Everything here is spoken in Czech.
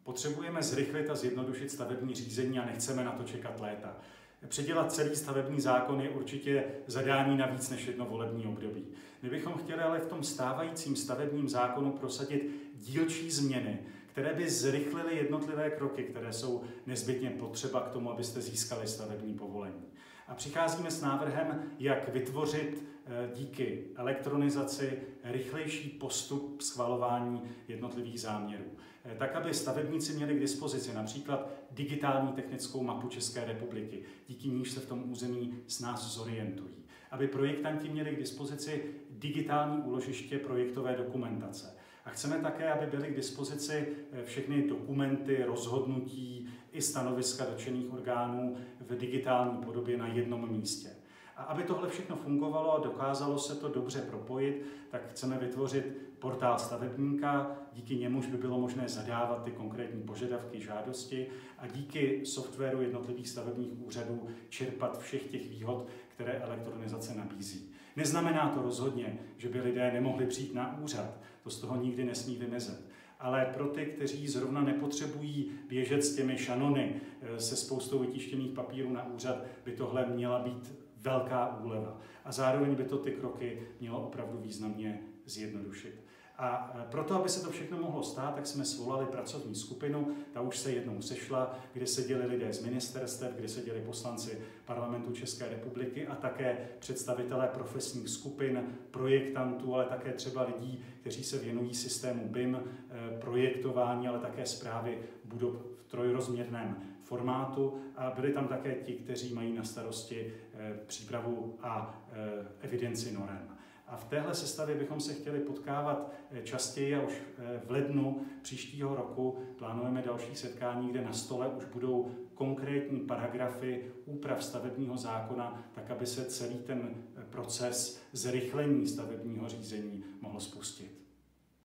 Potřebujeme zrychlit a zjednodušit stavební řízení a nechceme na to čekat léta. Předělat celý stavební zákon je určitě zadání na víc než jedno volební období. My bychom chtěli ale v tom stávajícím stavebním zákonu prosadit dílčí změny, které by zrychlily jednotlivé kroky, které jsou nezbytně potřeba k tomu, abyste získali stavební povolení. A přicházíme s návrhem, jak vytvořit díky elektronizaci rychlejší postup schvalování jednotlivých záměrů. Tak, aby stavebníci měli k dispozici například digitální technickou mapu České republiky, díky níž se v tom území s nás zorientují. Aby projektanti měli k dispozici digitální úložiště projektové dokumentace. A chceme také, aby byly k dispozici všechny dokumenty, rozhodnutí i stanoviska dotčených orgánů v digitální podobě na jednom místě. A aby tohle všechno fungovalo a dokázalo se to dobře propojit, tak chceme vytvořit portál stavebníka, díky němuž by bylo možné zadávat ty konkrétní požadavky, žádosti a díky softwaru jednotlivých stavebních úřadů čerpat všech těch výhod, které elektronizace nabízí. Neznamená to rozhodně, že by lidé nemohli přijít na úřad, to z toho nikdy nesmí vymezet. Ale pro ty, kteří zrovna nepotřebují běžet s těmi šanony se spoustou vytištěných papírů na úřad, by tohle měla být velká úleva. A zároveň by to ty kroky mělo opravdu významně zjednodušit. A proto, aby se to všechno mohlo stát, tak jsme svolali pracovní skupinu, ta už se jednou sešla, kde seděli lidé z ministerstev, kde seděli poslanci Parlamentu České republiky a také představitelé profesních skupin, projektantů, ale také třeba lidí, kteří se věnují systému BIM, projektování, ale také správy budov v trojrozměrném formátu. A byli tam také ti, kteří mají na starosti přípravu a evidenci norem. A v téhle sestavě bychom se chtěli potkávat častěji a už v lednu příštího roku plánujeme další setkání, kde na stole už budou konkrétní paragrafy úprav stavebního zákona, tak aby se celý ten proces zrychlení stavebního řízení mohl spustit.